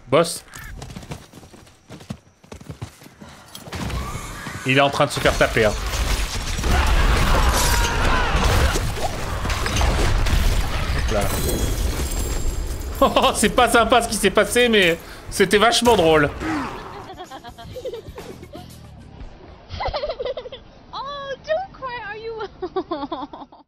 Boss. Il est en train de se faire taper. Hein. Hop là. Oh, c'est pas sympa ce qui s'est passé, mais c'était vachement drôle.